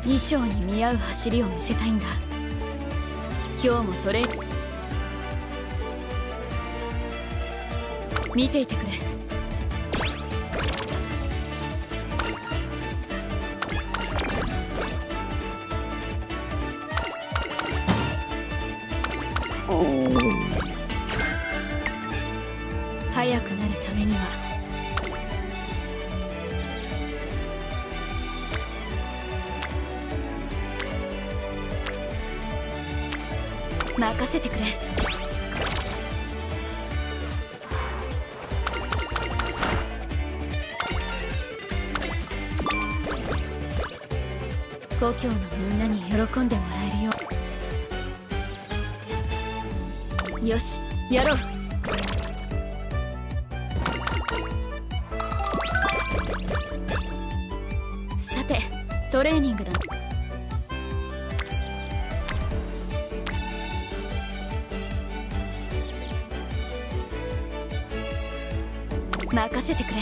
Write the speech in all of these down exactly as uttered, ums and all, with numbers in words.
衣装に見合う走りを見せたいんだ。今日もトレー見ていてくれ。速くなるためには任せてくれ。故郷のみんなに喜んでもらえるよう。よし、やろう。さて、トレーニングだ。任せてくれ。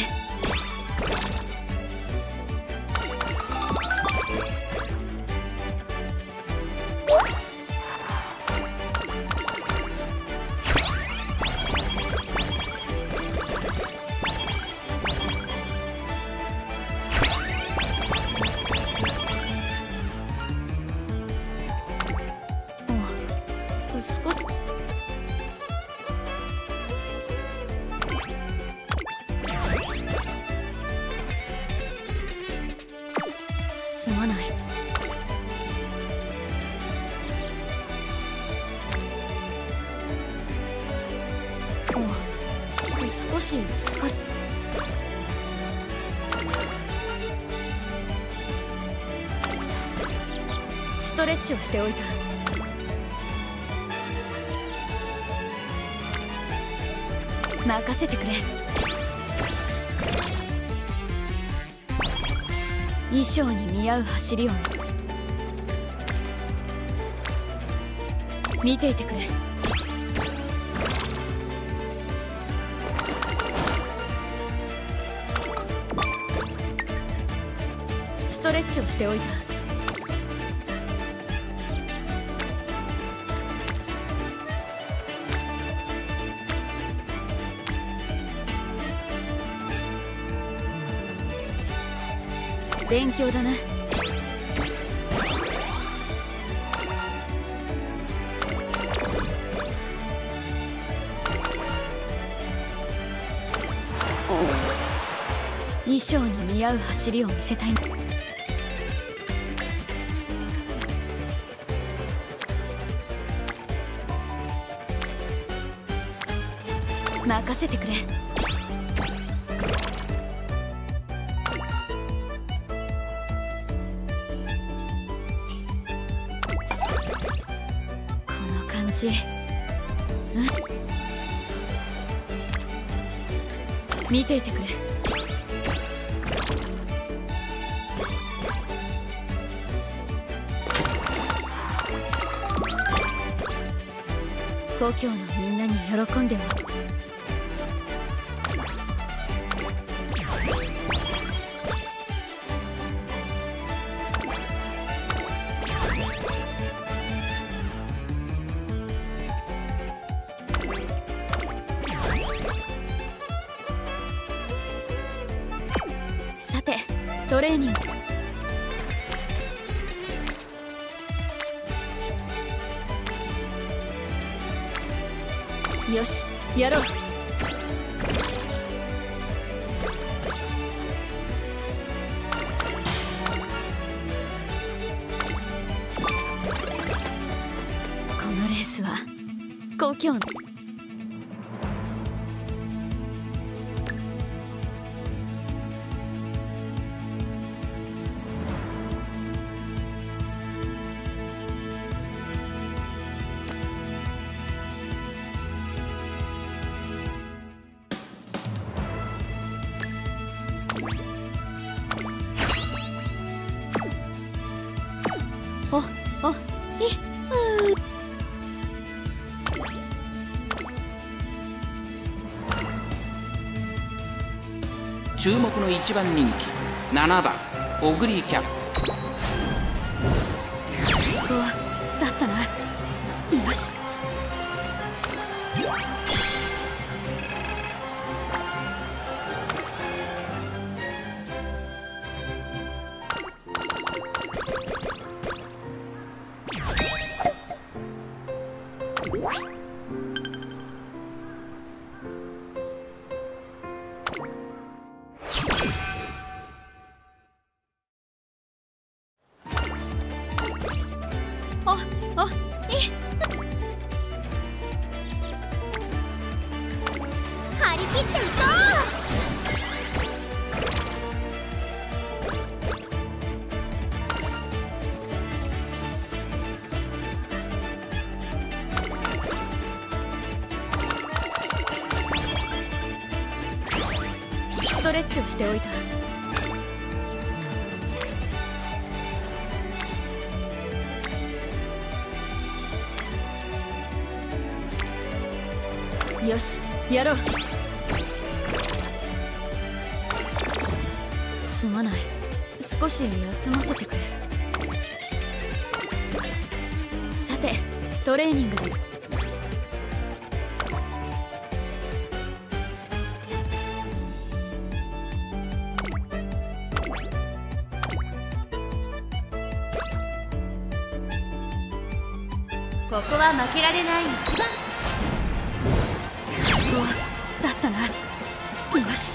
すまない。お、少し疲れ。ストレッチをしておいた。任せてくれ。衣装に見合う走りを見ていてくれ。ストレッチをしておいた。勉強だな。衣装に似合う走りを見せたい。任せてくれ。うん、見ていてくれ。故郷のみんなに喜んでもトレーニング。よし、やろう。このレースは故郷のお、お、い、う注目の一番人気ななばんオグリーキャップ。 高だったな。よし。お、お、いい。張り切っていこう。ストレッチをしておいた。よし、やろう。すまない、少し休ませてくれ。さて、トレーニングだ。 ここは負けられない一番。 だったな。よし。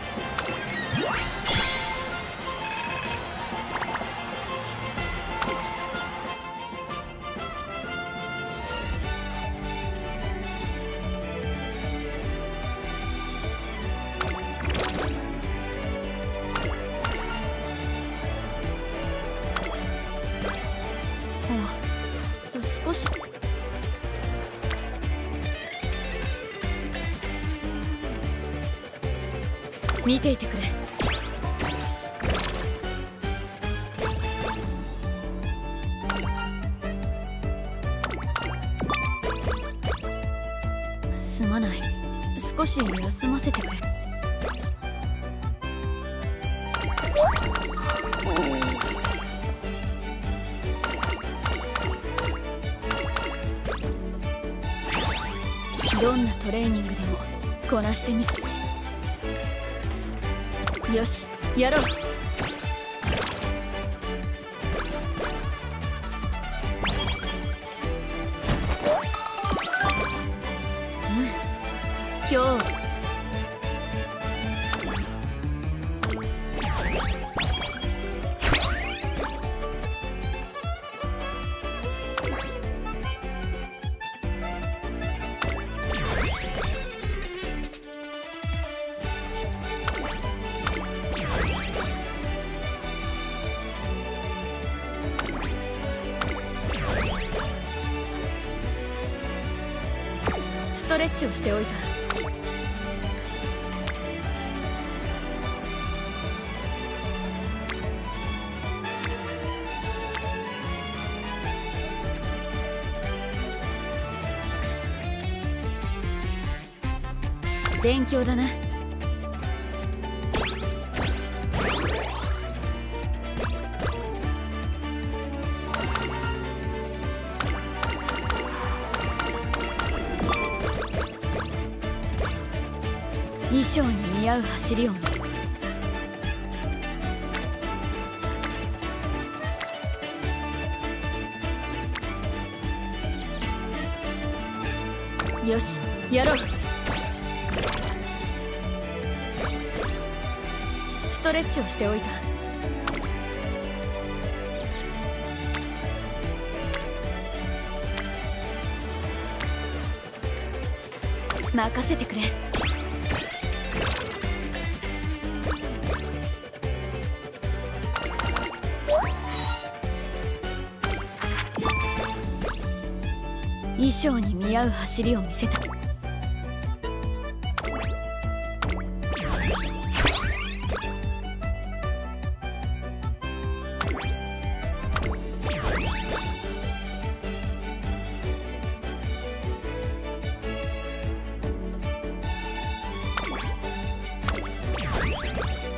お、少し。見ていてくれ。すまない、少し休ませてくれ。どんなトレーニングでもこなしてみせ。よし、やろう。うん、今日ストレッチをしておいた。勉強だな。衣装に似合う走りを。よし、やろう。ストレッチをしておいた。任せてくれ。衣装に見合う走りを見せた。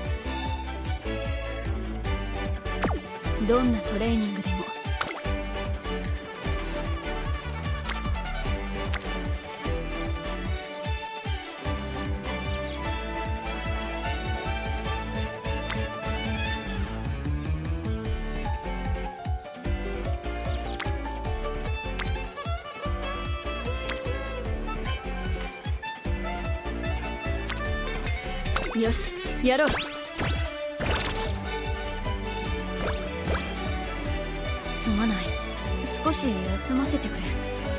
どんなトレーニングでもよし、やろう。すまない、少し休ませてくれ。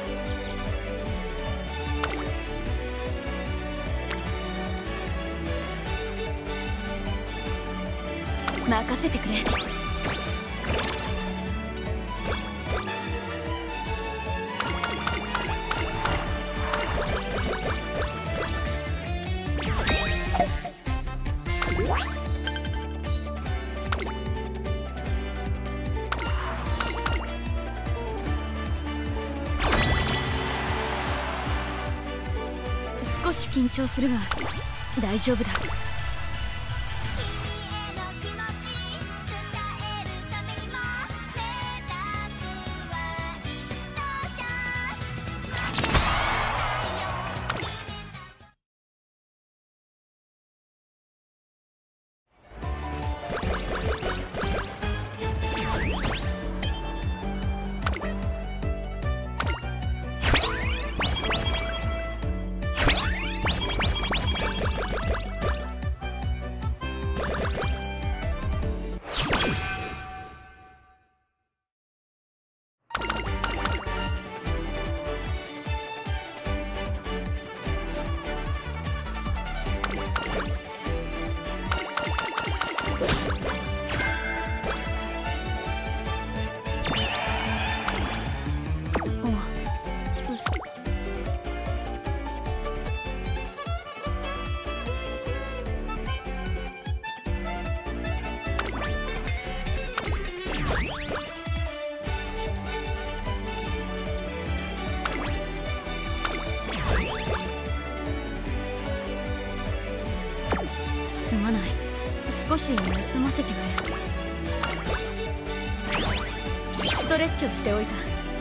任せてくれ。少し緊張するが大丈夫だ。すまない、少し休ませてくれ。ストレッチをしておい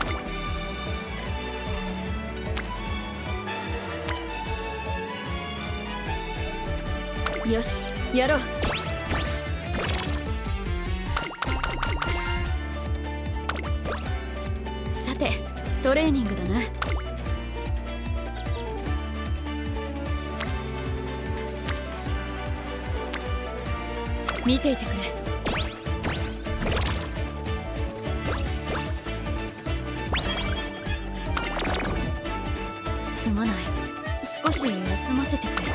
た。よし、やろう。さて、トレーニングだな。見ていてくれ。すまない、少し休ませてくれ。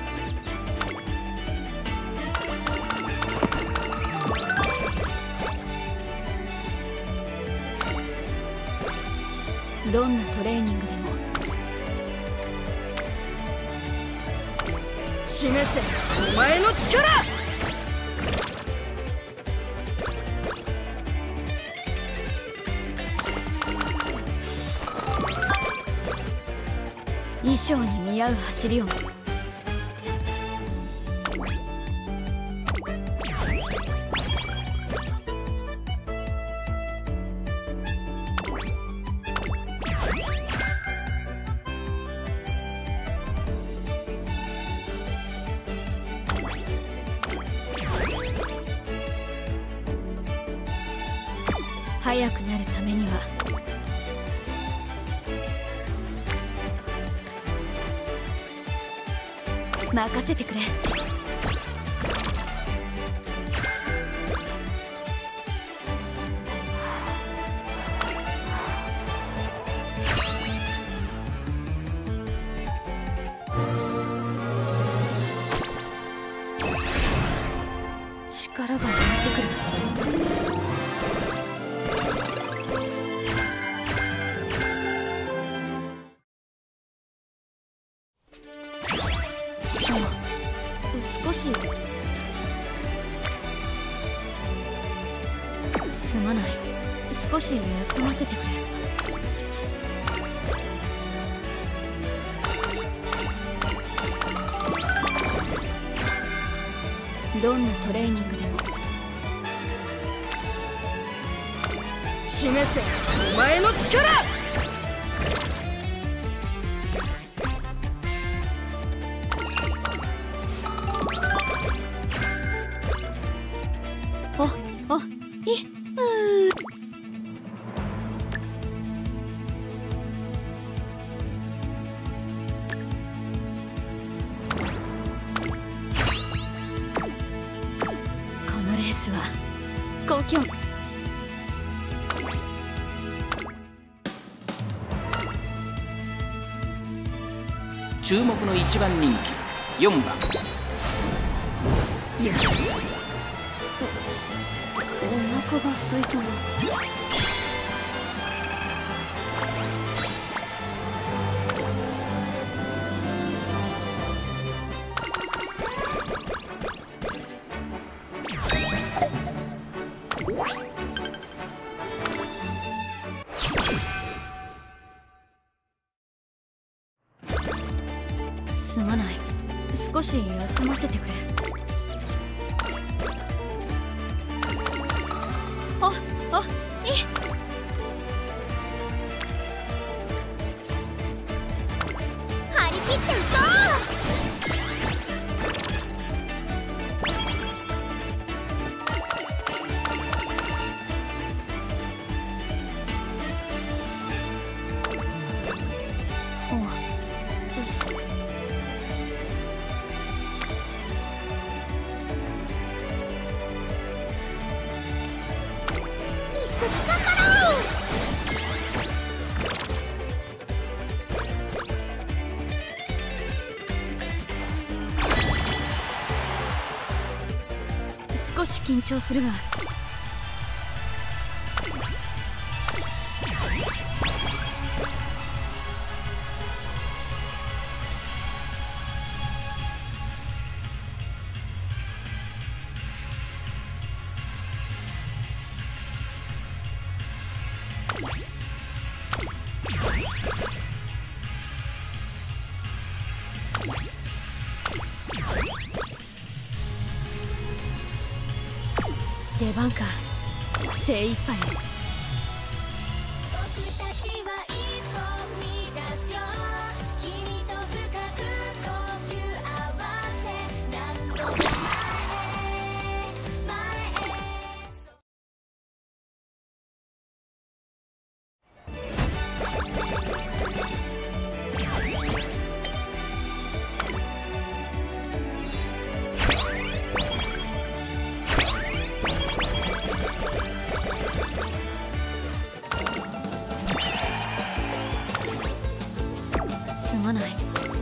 どんなトレーニングでも示せお前の力。衣装に見合う走りを。速くなるためには任せてくれ。力が湧いてくる。少しすまない、少し休ませてくれ。どんなトレーニングでも示せお前の力。おおいうーきを。 注目の一番人気よんばん。 よし。お、お腹が空いたな。すまない。少し休ませてくれ。あ、あ、いい。 張り切っていこお、す一緒に頑張ろう。 少し緊張するが。出番か。精一杯。 僕たちは一歩踏み出すよ。君と深く呼吸合わせ何度も前へ前へ。 すまない。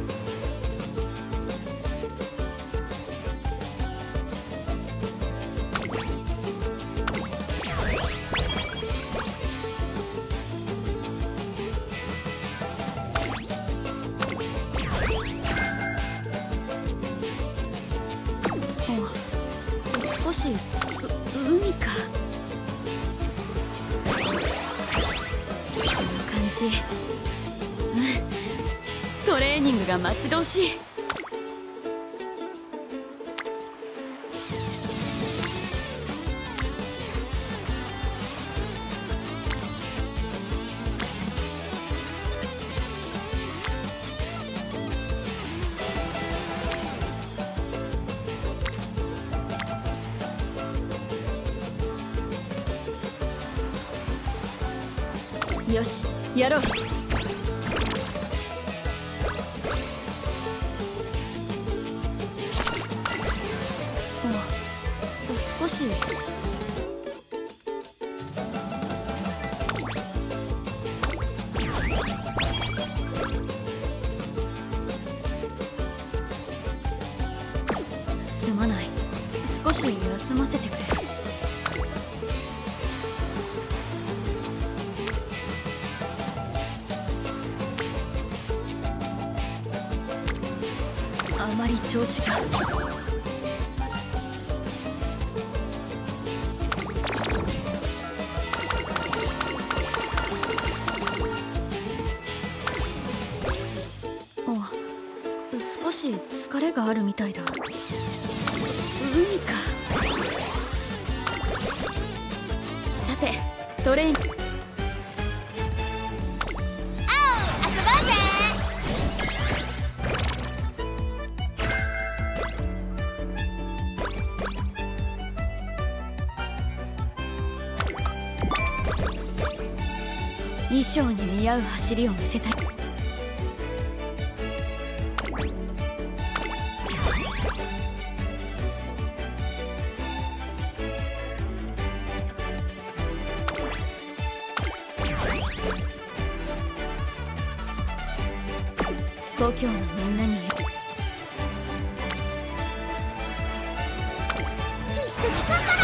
お、少しつ海か。こんな感じ。うん、トレーニングが待ち遠しい。よし、やろう。お、少し。すまない。少し休ませてくれ。あまり調子が。お、少し疲れがあるみたいだ。海か。さて、トレーニング。衣装に似合う走りを見せたい。 故郷のみんなに一緒に頑張ろ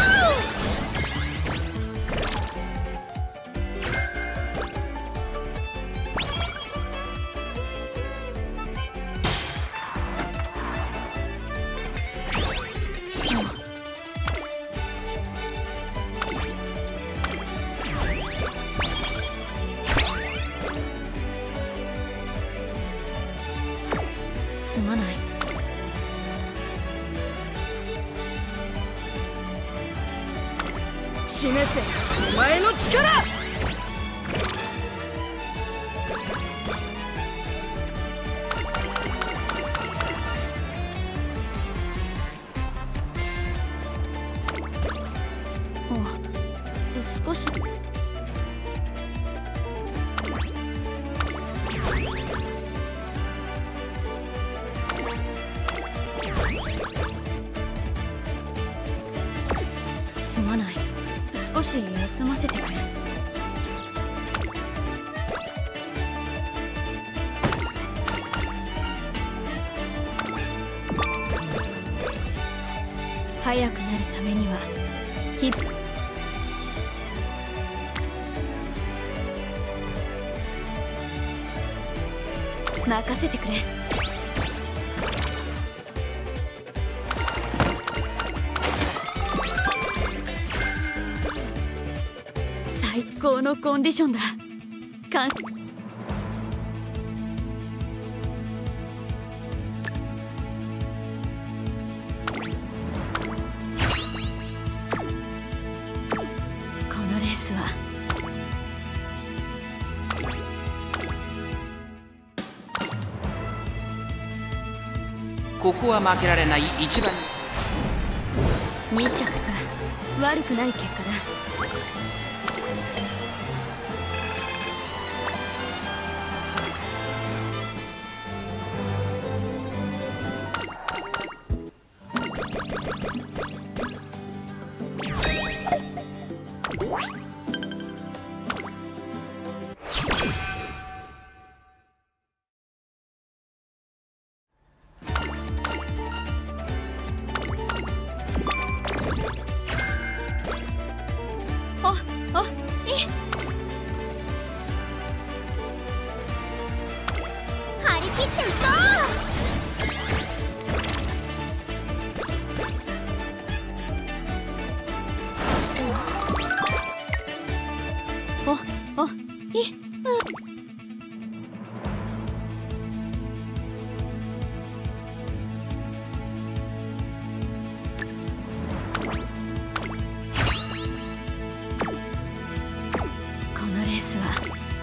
すまない。 示せお前の力。 お少しすまない。少し休ませてくれ。速くなるためにはひっ任せてくれ。最高のコンディションだ。かんこのレースはここは負けられない一番。 に着か。悪くない結果だ。あ、あ、いい。 張り切っていこお、お、いい。このレースは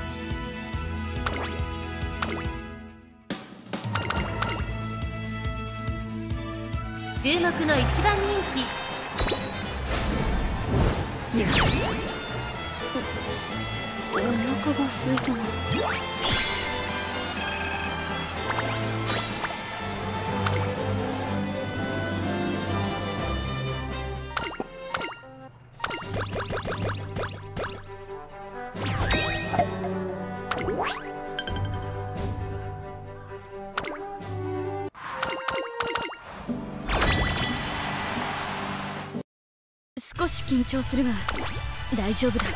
注目の一番人気。 お腹が空いたな。少し緊張するが大丈夫だ。 目を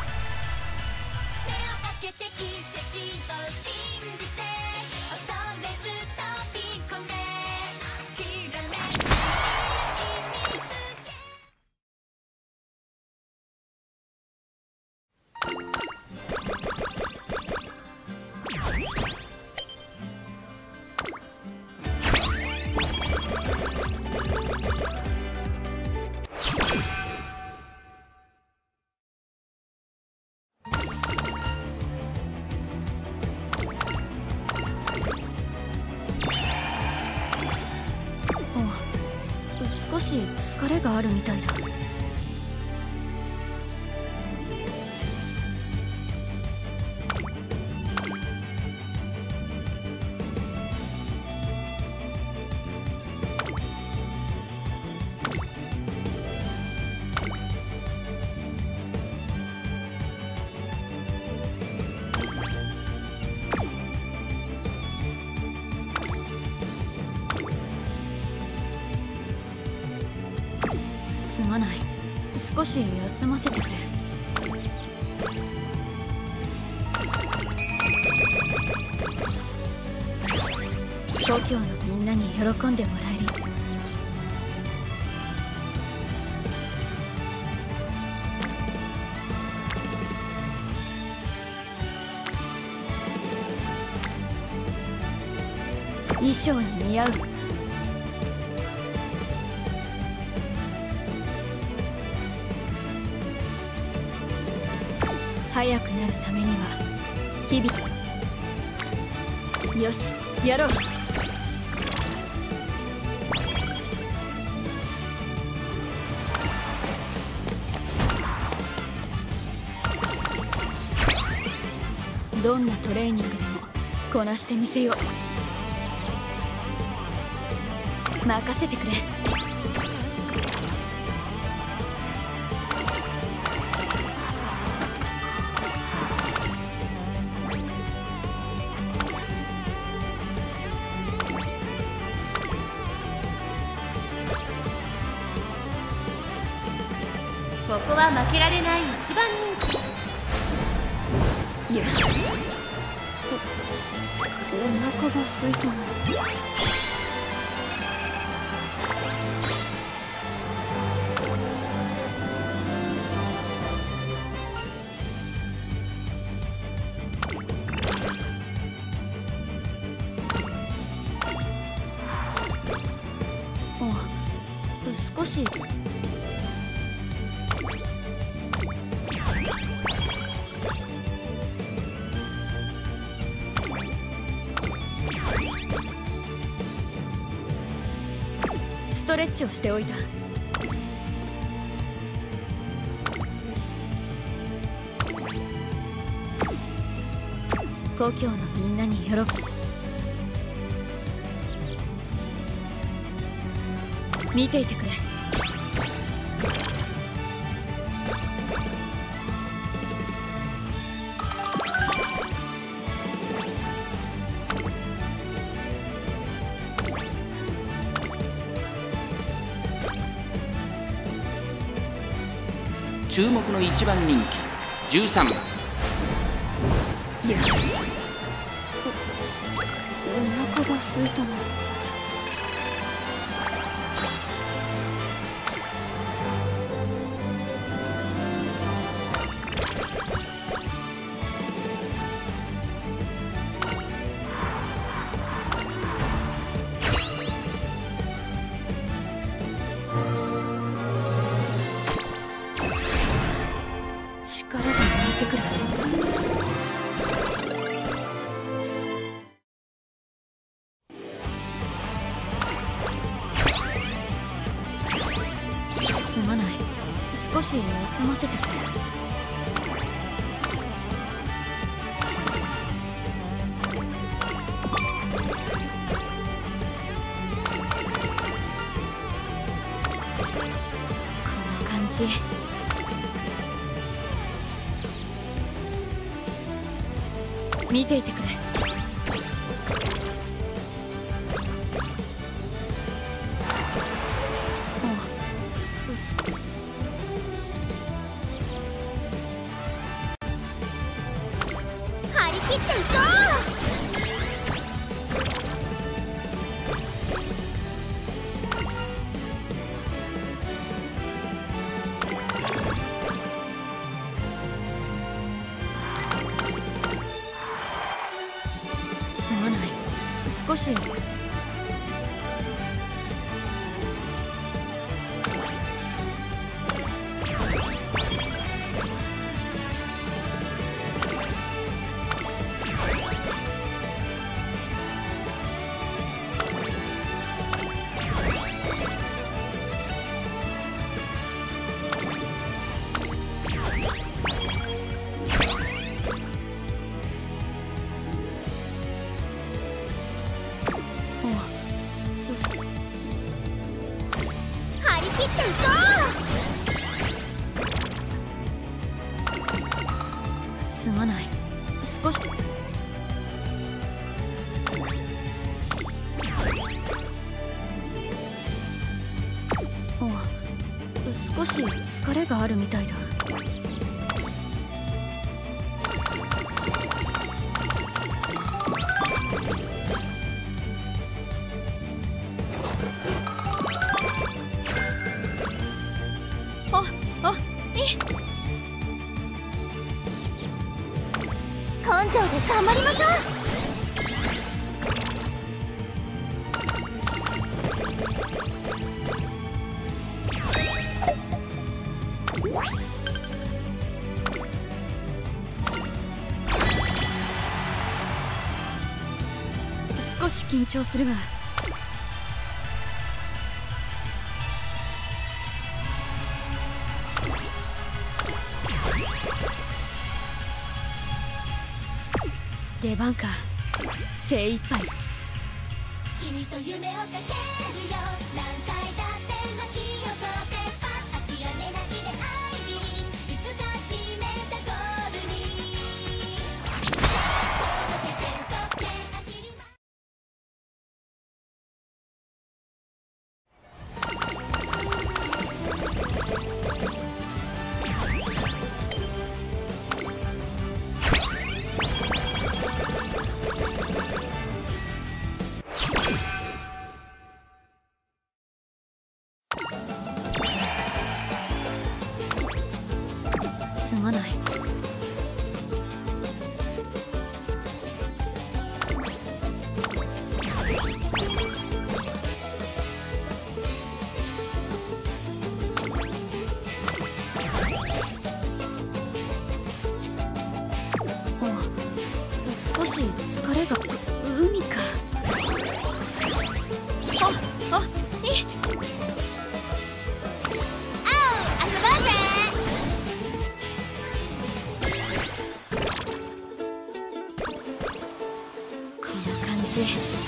開けて奇跡を信じて恐れず飛び込めきらめく未来見つけ少し疲れがあるみたいだ。 まない。少し休ませてくれ。故郷のみんなに喜んでもらえる。衣装に似合う。速くなるためには日々。よし、やろう。どんなトレーニングでもこなしてみせよう。任せてくれ。 ここは負けられない一番人気。 よし。お、お腹が空いたな。お、少し。ストレッチをしておいた。故郷のみんなに喜ぶ。見ていてくれ。 注目の一番人気じゅうさんばん。 よし。お、お腹が空いたな。力が湧いてくる。すまない。少し休ませてくれ。こんな感じ。見ていてくれ。お、す張り切っていこすまない。少し。 張り切っていこすまない。少し。お、少し。 し疲れがあるみたいだ。ああいい。 根性で頑張りましょう。 少し緊張するが、出番か。精一杯。 君と夢をかけるよ。何回だって巻き起こせ。スパッ諦めないでアイビー。いつか決めたゴールに届け全速で走ります。 すまない。お、少し疲れが。海か。ああいい。この感じ。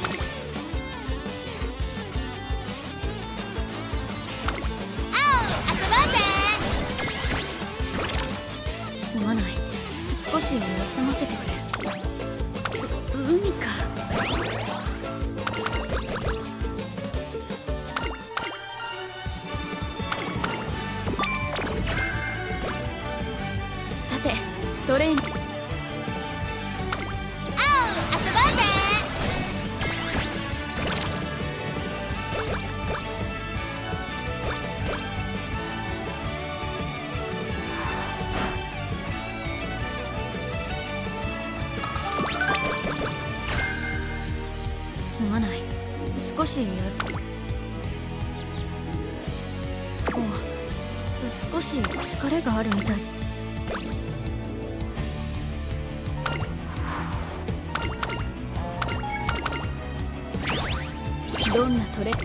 すまない。少し休ませてくれ。う海か。さてトレーニング。すまない。少し休お少し疲れがあるみたい。どんなトレ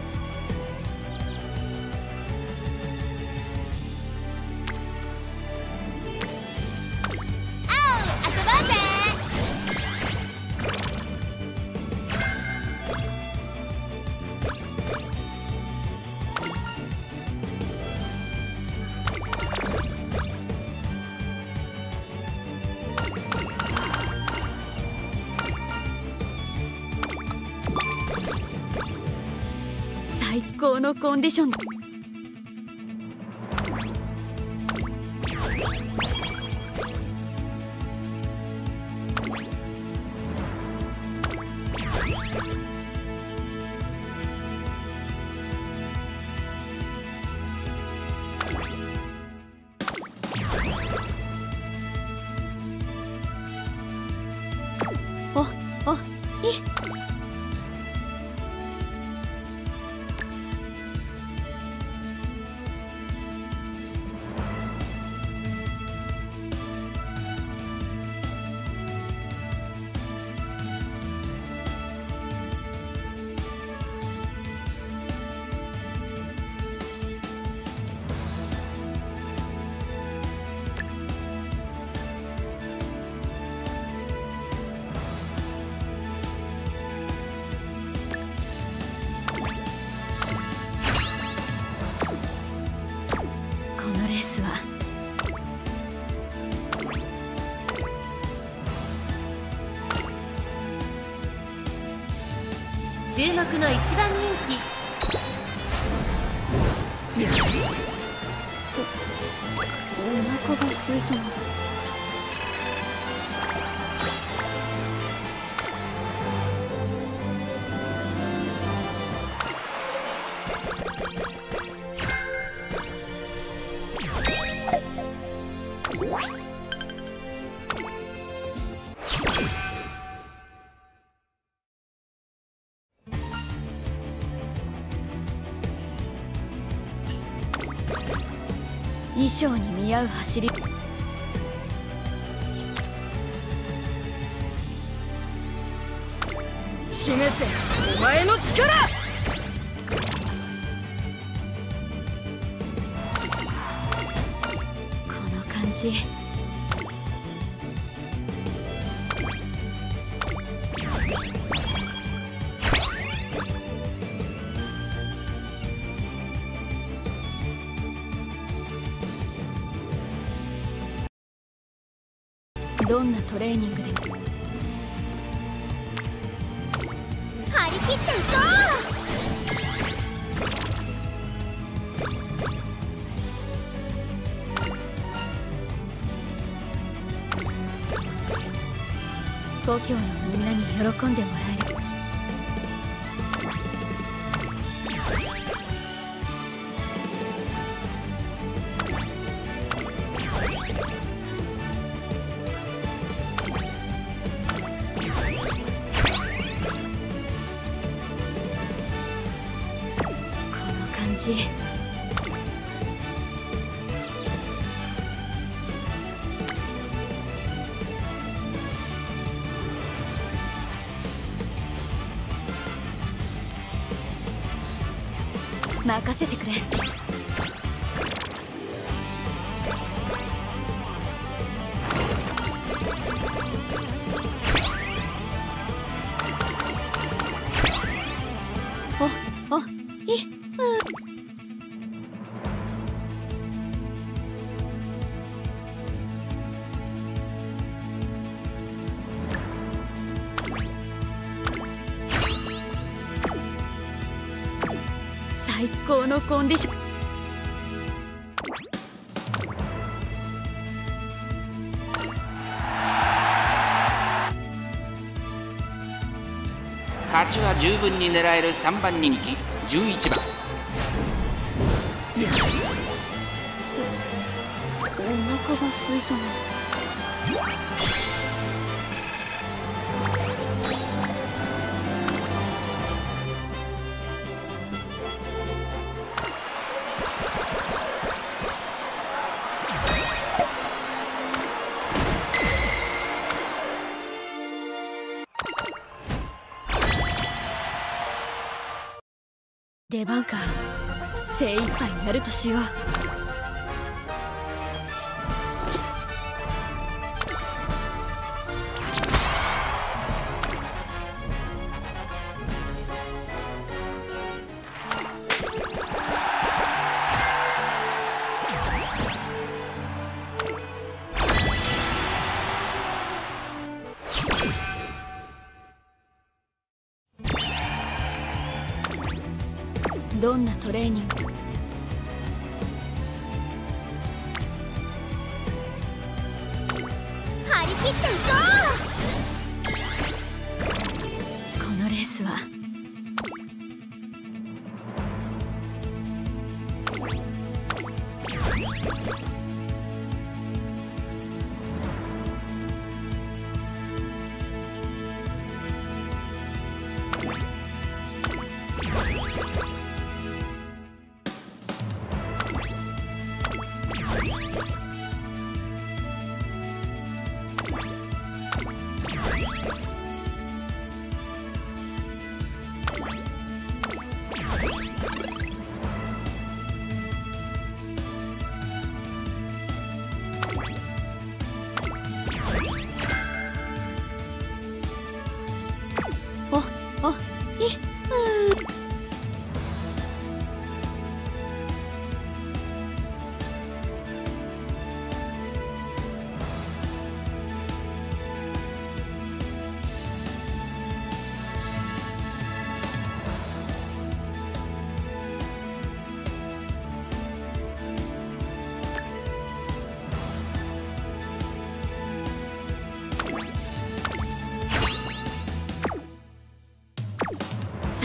最高のコンディション。おおいい。 注目の一番人気。 よしお腹が空いたな。衣装に見合う走り。 示せお前の力。 この感じ。どんなトレーニングでも張り切っていこ故郷のみんなに喜んでもらえる。任せてくれ。お、お、い、う最高のコンディション。 勝ちは十分に狙えるさんばん人気じゅういちばん。 よし。お腹が空いたな。出番か。精一杯やるとしよう。どんなトレーニング。 張り切っていここのレースはお、お、い、うー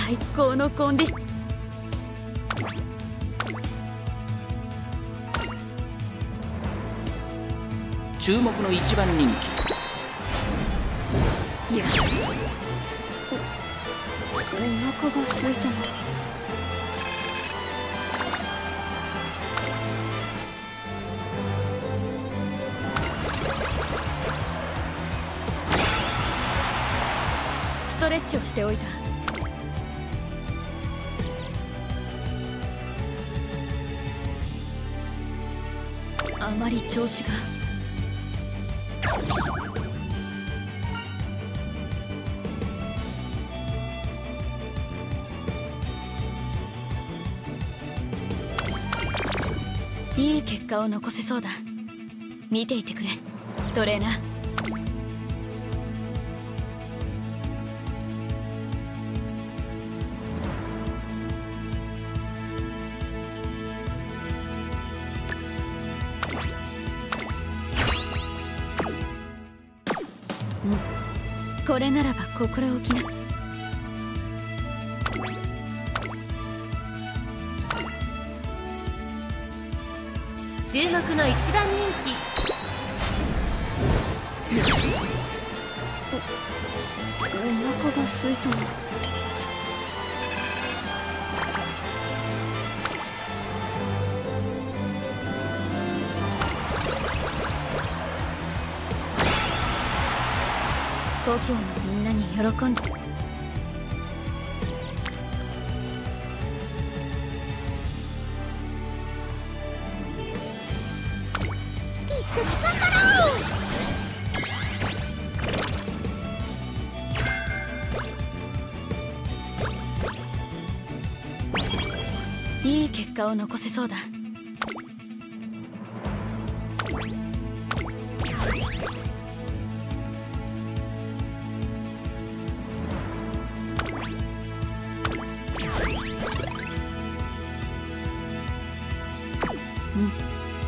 最高のコンディション。 注目の一番人気。 よし。お、お腹が空いたな。ストレッチをしておいた。あまり調子が。いい結果を残せそうだ。見ていてくれ、トレーナー。うん、これならば心置きな。 注目の一番人気。 よし。お、お腹が空いたな。故郷のみんなに喜んで。 一緒に頑張ろう。いい結果を残せそうだ。うん。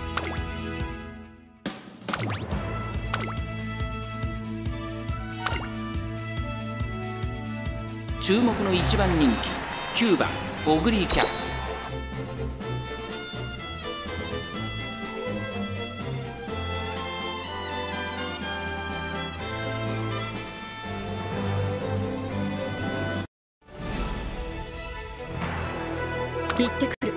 注目の一番人気、きゅうばんオグリーキャップ。 行ってくる。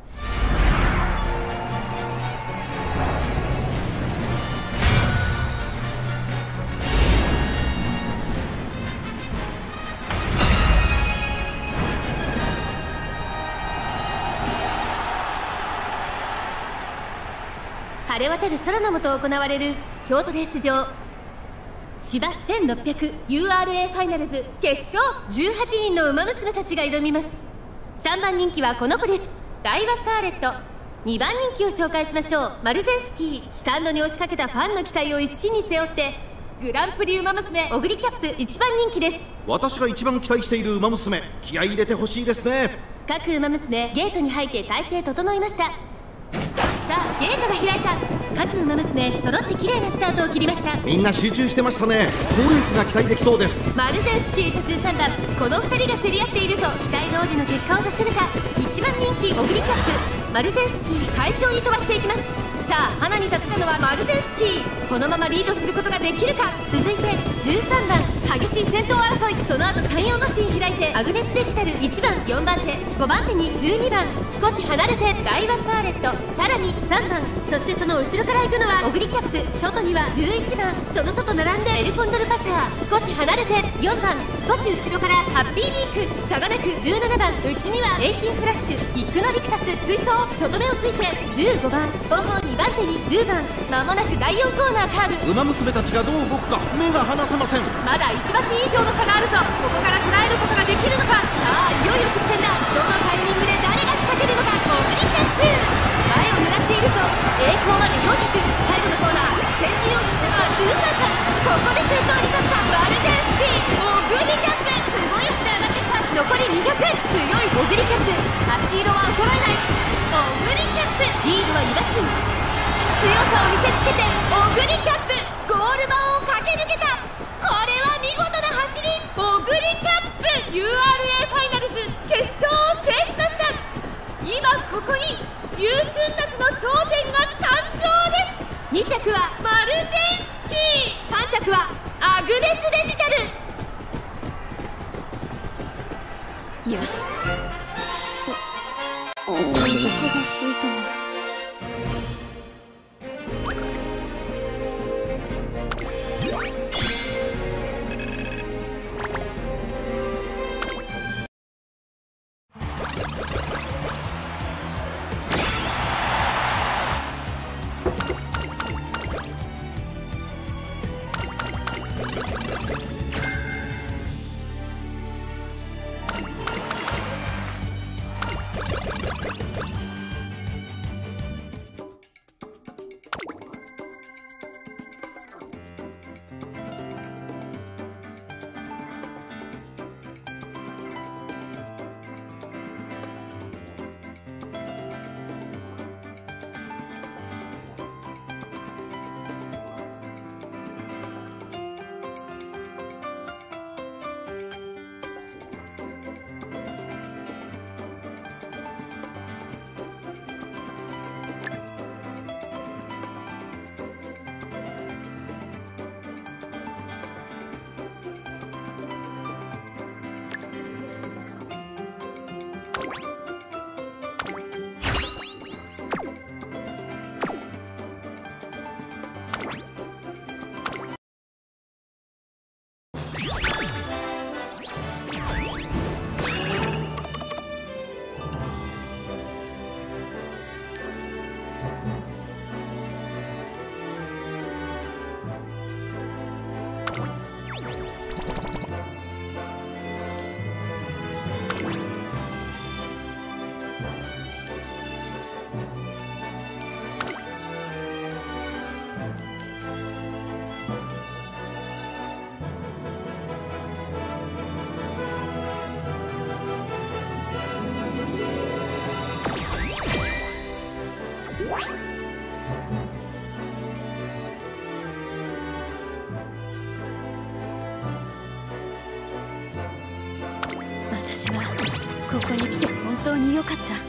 晴れ渡る空の下行われる京都レース場芝 せんろっぴゃくユーアールエー ファイナルズ決勝。じゅうはちにんの馬娘たちが挑みます。さんばん人気はこの子です。ダイワスターレット。にばん人気を紹介しましょう。マルゼンスキー。スタンドに押しかけたファンの期待を一身に背負ってグランプリ馬娘オグリキャップいちばん人気です。 私が一番期待している馬娘、気合い入れてほしいですね。 各馬娘ゲートに入って体勢整いました。さあゲートが開いた。各馬娘揃って綺麗なスタートを切りました。 みんな集中してましたね。好レースが期待できそうです。 マルゼンスキー途中さんばん。このふたりが競り合っているぞ。期待通りの結果を出せるか。いちばん人気オグリキャップ。マルゼンスキー快調に飛ばしていきます。さあ花に立てたのはマルゼンスキー。このままリードすることができるか。続いてじゅうさんばん激しい先頭争い。その後さんよん馬身開いてアグネスデジタルいちばんよんばん手ごばん手にじゅうにばん少し離れてダイワスターレット。さらにさんばんそしてその後ろから行くのはオグリキャップ。外にはじゅういちばんその外並んでエルコンドルパサー。少し離れてよんばん少し後ろからハッピービーク。差がなくじゅうななばん内にはエイシンフラッシュイクノリクタス追走。外目をついてじゅうごばん後方にばん手にじゅうばん。まもなくだいよんコーナーカーブ。 馬娘たちがどう動くか目が離せません。 まだいち馬身以上の差があるぞ。ここから捉えることができるのか。さあいよいよ直線だ。どのタイミングで誰が仕掛けるのか。オグリキャップ前を狙っているぞ。栄光までよんひゃく。最後のコーナー先陣を切ったのはじゅうさんばん。ここで先頭に立ったマルゼンスキー。オグリキャップすごい足で上がってきた。残りにひゃく。強いオグリキャップ。足色は衰えない。オグリキャップリードはに馬身。強さを見せつけてオグリキャップゴール板を駆け抜けた。これは見事な走り。オグリキャップ ユーアールエー ファイナルズに着はマルゼンスキー、さん着はアグネスデジタル。 よし。お腹が空いたな。私はここに来て本当に良かった。